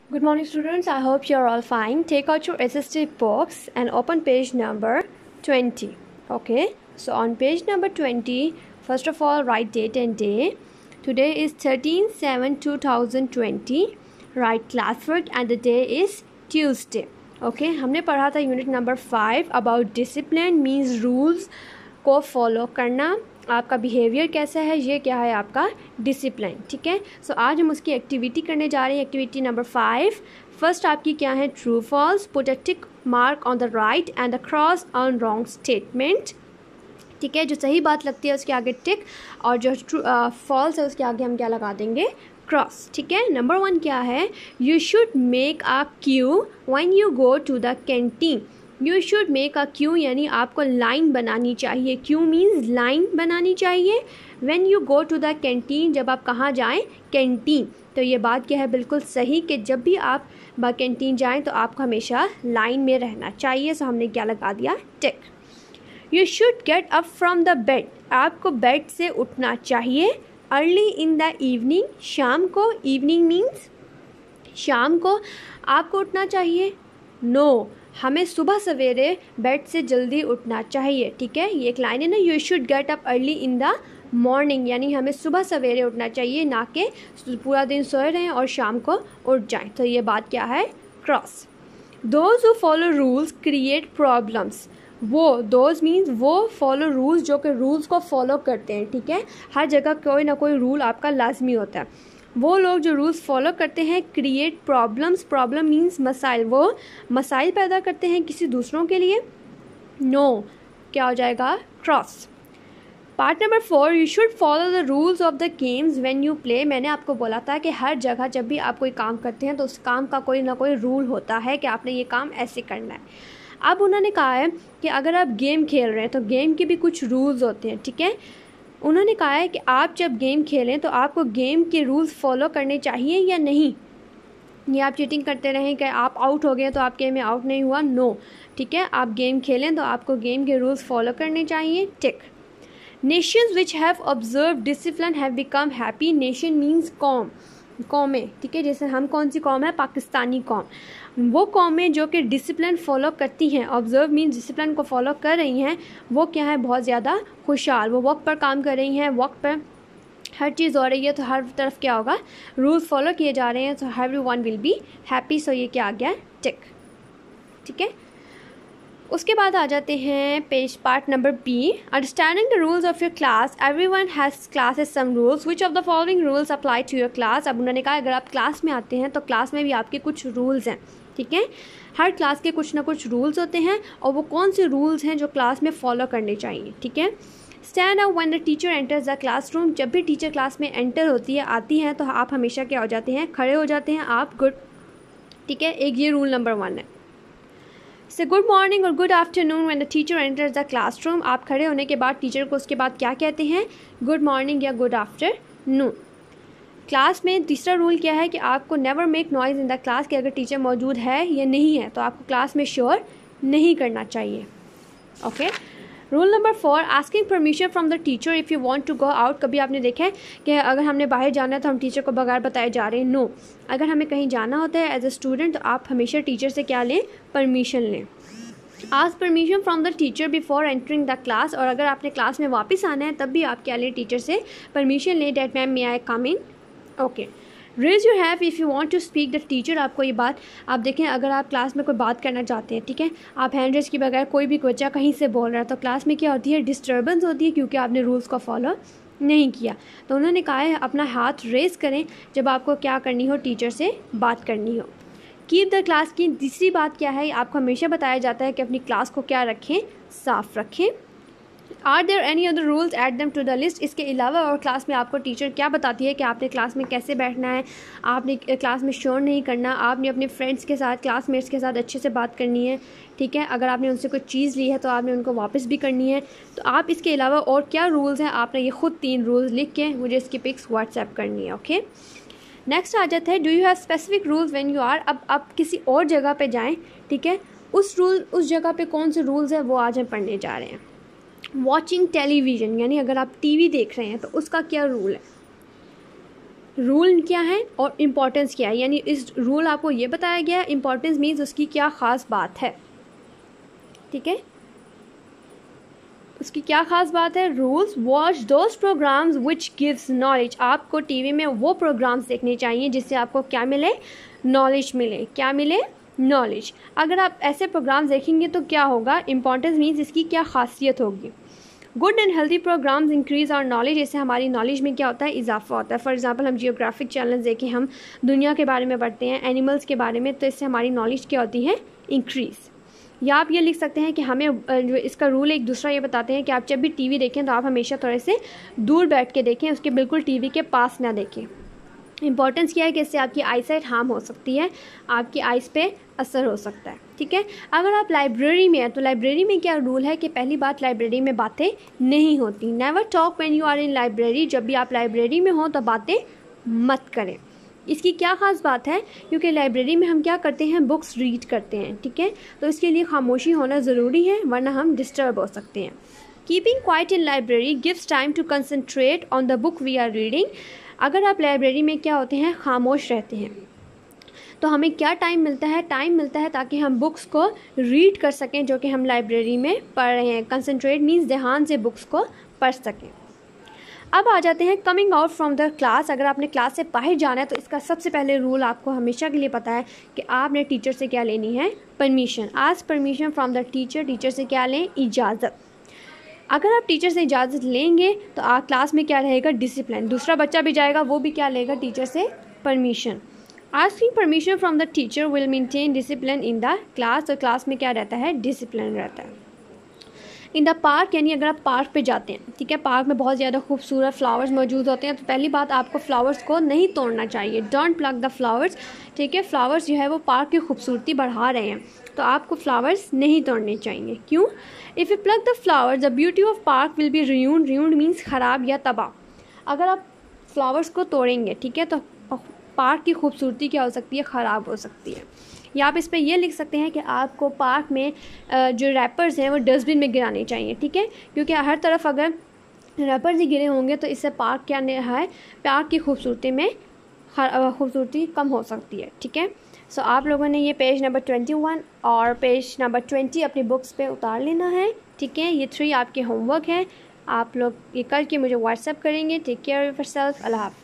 Good morning students, I hope you are all fine. Take out your SST books and open page number 20. Okay, so on page number 20, first of all write date and day. Today is 13/7/2020. Write classwork and the day is Tuesday. Okay, हमने पढ़ा था unit number 5 about discipline means rules को follow करना, आपका behaviour कैसा है, ये क्या है आपका डिसिप्लिन. ठीक है, सो आज हम उसकी एक्टिविटी करने जा रहे हैं. Activity number 5. फर्स्ट आपकी क्या है, true false. Put a tick mark on the right and the cross on wrong statement. ठीक है, जो सही बात लगती है उसके आगे टिक और जो फॉल्स है उसके आगे हम क्या लगा देंगे, क्रॉस. ठीक है, नंबर 1 क्या है, you should make a queue when you go to the canteen. You should make a queue यानी आपको लाइन बनानी चाहिए. क्यू मीन्स लाइन बनानी चाहिए. When you go to the canteen, जब आप कहाँ जाएं, कैंटीन. तो ये बात क्या है, बिल्कुल सही कि जब भी आप कैंटीन जाएं तो आपको हमेशा लाइन में रहना चाहिए. सो हमने क्या लगा दिया, tick. You should get up from the bed. आपको बेड से उठना चाहिए. अर्ली इन द इवनिंग, शाम को. इवनिंग मीन्स शाम को आपको उठना चाहिए. नो, हमें सुबह सवेरे बेड से जल्दी उठना चाहिए. ठीक है, ये एक लाइन है ना, you should get up early in the morning यानी हमें सुबह सवेरे उठना चाहिए, ना कि पूरा दिन सोए रहें और शाम को उठ जाएं. तो ये बात क्या है, cross. Those who follow rules create problems. वो, दोज मीन्स वो, फॉलो रूल्स जो कि रूल्स को फॉलो करते हैं. ठीक है, हर जगह कोई ना कोई रूल आपका लाजमी होता है. वो लोग जो रूल्स फॉलो करते हैं, क्रिएट प्रॉब्लम्स. प्रॉब्लम मीन्स मसाइल, वो मसाइल पैदा करते हैं किसी दूसरों के लिए. नो, क्या हो जाएगा, cross. Part number 4, you should follow the rules of the games when you play. मैंने आपको बोला था कि हर जगह जब भी आप कोई काम करते हैं तो उस काम का कोई ना कोई रूल होता है कि आपने ये काम ऐसे करना है. अब उन्होंने कहा है कि अगर आप गेम खेल रहे हैं तो गेम के भी कुछ रूल्स होते हैं. ठीक है, उन्होंने कहा है कि आप जब गेम खेलें तो आपको गेम के रूल्स फॉलो करने चाहिए या नहीं. ये आप चीटिंग करते रहें कि आप आउट हो गए तो आप गेम में आउट नहीं हुआ, नो. ठीक है, आप गेम खेलें तो आपको गेम के रूल्स फॉलो करने चाहिए, tick. Nations which have observe discipline have become happy. Nation means कौम, कौमें. ठीक है, जैसे हम कौन सी कौम है, पाकिस्तानी कौम. वो कौमें जो कि डिसिप्लिन फॉलो करती हैं, ऑब्जर्व मीन्स डिसिप्लिन को फॉलो कर रही हैं, वो क्या है, बहुत ज़्यादा खुशहाल. वो वक्त पर काम कर रही हैं, वक्त पर हर चीज़ हो रही है, तो हर तरफ क्या होगा, रूल्स फॉलो किए जा रहे हैं, तो everyone will be happy. So ये क्या आ गया, टिक. ठीक है, उसके बाद आ जाते हैं page part number B. Understanding the rules of your class. Everyone has classes some rules. Which of the following rules apply to your class. अब उन्होंने कहा अगर आप क्लास में आते हैं तो क्लास में भी आपके कुछ रूल्स हैं. ठीक है, हर क्लास के कुछ ना कुछ रूल्स होते हैं और वो कौन से रूल्स हैं जो क्लास में फॉलो करने चाहिए. ठीक है, stand up when the teacher enters the classroom. जब भी टीचर क्लास में एंटर होती है, आती है, तो आप हमेशा क्या हो जाते हैं, खड़े हो जाते हैं आप. गुड. ठीक है, एक ये रूल नंबर 1 है. से गुड मॉर्निंग और good afternoon when the teacher enters the classroom. आप खड़े होने के बाद टीचर को उसके बाद क्या कहते हैं, गुड मॉर्निंग या गुड आफ्टरनून. क्लास में तीसरा रूल क्या है कि आपको never make noise in the class, कि अगर टीचर मौजूद है या नहीं है तो आपको क्लास में शोर नहीं करना चाहिए. Okay. Rule number 4, asking permission from the teacher if you want to go out. कभी आपने देखा है कि अगर हमने बाहर जाना है तो हम टीचर को बगैर बताए जा रहे हैं, नो. अगर हमें कहीं जाना होता है एज ए स्टूडेंट तो आप हमेशा टीचर से क्या लें, परमिशन लें. Ask permission from the teacher before entering the class. और अगर आपने क्लास में वापस आना है तब भी आप क्या लें, टीचर से परमिशन लें, that ma'am may I come in. Okay. Raise your have if you want to speak the teacher. आपको ये बात, आप देखें अगर आप क्लास में कोई बात करना चाहते हैं, ठीक है, आप हैंड रेज के बगैर कोई भी बच्चा कहीं से बोल रहा है तो क्लास में क्या होती है, डिस्टर्बेंस होती है, क्योंकि आपने रूल्स को फॉलो नहीं किया. तो उन्होंने कहा है अपना हाथ रेज करें जब आपको क्या करनी हो, टीचर से बात करनी हो. कीप द क्लास की तीसरी बात क्या है, आपको हमेशा बताया जाता है कि अपनी क्लास को क्या रखें, साफ़ रखें. Are there any other rules, add them to the list. इसके अलावा और क्लास में आपको टीचर क्या बताती है कि आपने क्लास में कैसे बैठना है, आपने क्लास में शोर नहीं करना, आपने अपने फ्रेंड्स के साथ, क्लासमेट्स के साथ अच्छे से बात करनी है. ठीक है, अगर आपने उनसे कोई चीज़ ली है तो आपने उनको वापस भी करनी है. तो आप इसके अलावा और क्या रूल्स हैं, आपने ये खुद 3 रूल्स लिख के मुझे इसकी पिक्स व्हाट्सएप करनी है. ओके. नेक्स्ट आ जाता है, do you have specific rules when you are. अब आप किसी और जगह पे जाएं, ठीक है, उस जगह पे कौन से रूल्स हैं वो आज हम पढ़ने जा रहे हैं. वॉचिंग टेलीविज़न यानी अगर आप टीवी देख रहे हैं तो उसका क्या रूल है. रूल क्या है और इम्पोर्टेंस क्या है, यानी इस रूल आपको ये बताया गया है, इम्पोर्टेंस मीन्स उसकी क्या ख़ास बात है, ठीक है, उसकी क्या ख़ास बात है। Rules, watch those programmes which gives knowledge, आपको टीवी में वो प्रोग्राम्स देखने चाहिए जिससे आपको क्या मिले, नॉलेज मिले, क्या मिले, नॉलेज। अगर आप ऐसे प्रोग्राम्स देखेंगे तो क्या होगा, इंपॉर्टेंस मीन्स इसकी क्या खासियत होगी। Good and healthy programmes increase our knowledge, इससे हमारी नॉलेज में क्या होता है, इजाफा होता है। फॉर एग्जांपल हम जियोग्राफिक चैनल्स देखें, हम दुनिया के बारे में पढ़ते हैं, एनिमल्स के बारे में, तो इससे हमारी नॉलेज क्या होती है, इंक्रीज़। या आप ये लिख सकते हैं कि हमें इसका रूल एक दूसरा ये बताते हैं कि आप जब भी टीवी देखें तो आप हमेशा थोड़े से दूर बैठ के देखें, उसके बिल्कुल टीवी के पास ना देखें। इंपॉर्टेंस क्या है कि इससे आपकी आईसाइट हार्म हो सकती है, आपकी आइज़ पे असर हो सकता है, ठीक है। अगर आप लाइब्रेरी में हैं तो लाइब्रेरी में क्या रूल है कि पहली बात, लाइब्रेरी में बातें नहीं होती। Never talk when you are in library, जब भी आप लाइब्रेरी में हो तो बातें मत करें। इसकी क्या ख़ास बात है, क्योंकि लाइब्रेरी में हम क्या करते हैं, बुक्स रीड करते हैं, ठीक है, तो इसके लिए खामोशी होना ज़रूरी है, वरना हम डिस्टर्ब हो सकते हैं। Keeping quiet in library gives time to concentrate on the book we are reading. अगर आप लाइब्रेरी में क्या होते हैं, खामोश रहते हैं, तो हमें क्या टाइम मिलता है, टाइम मिलता है ताकि हम बुक्स को रीड कर सकें जो कि हम लाइब्रेरी में पढ़ रहे हैं। कंसंट्रेट मीन्स ध्यान से बुक्स को पढ़ सकें। अब आ जाते हैं coming out from the class. अगर आपने क्लास से बाहर जाना है तो इसका सबसे पहले रूल आपको हमेशा के लिए पता है कि आपने टीचर से क्या लेनी है, permission. Ask permission from the teacher, teacher से क्या लें, इजाज़त। अगर आप टीचर से इजाज़त लेंगे तो आप क्लास में क्या रहेगा, डिसिप्लिन। दूसरा बच्चा भी जाएगा, वो भी क्या लेगा, टीचर से permission. Asking permission from the teacher will maintain discipline in the class, तो क्लास में क्या रहता है, डिसिप्लिन रहता है। इन द पार्क, यानी अगर आप पार्क पे जाते हैं, ठीक है, पार्क में बहुत ज़्यादा खूबसूरत फ्लावर्स मौजूद होते हैं, तो पहली बात आपको फ्लावर्स को नहीं तोड़ना चाहिए। डोंट प्लग द फ्लावर्स, ठीक है, फ्लावर्स जो है वो पार्क की खूबसूरती बढ़ा रहे हैं, तो आपको फ्लावर्स नहीं तोड़ने चाहिए। क्यों, if you plug the flowers the beauty of park will be ruined। ruined means ख़राब या तबाह। अगर आप फ्लावर्स को तोड़ेंगे, ठीक है, तो पार्क की खूबसूरती क्या हो सकती है, ख़राब हो सकती है। या आप इस पर यह लिख सकते हैं कि आपको पार्क में जो रैपर्स हैं वो डस्टबिन में गिराने चाहिए, ठीक है, क्योंकि हर तरफ अगर रैपर्स ही गिरे होंगे तो इससे पार्क क्या है, पार्क की खूबसूरती में खूबसूरती कम हो सकती है, ठीक है। सो आप लोगों ने ये पेज नंबर 21 और पेज नंबर 20 अपनी बुक्स पे उतार लेना है, ठीक है। ये 3 आपके होमवर्क हैं, आप लोग ये करके मुझे व्हाट्सएप करेंगे। Take care of yourself. अल्लाह हाफ़िज़।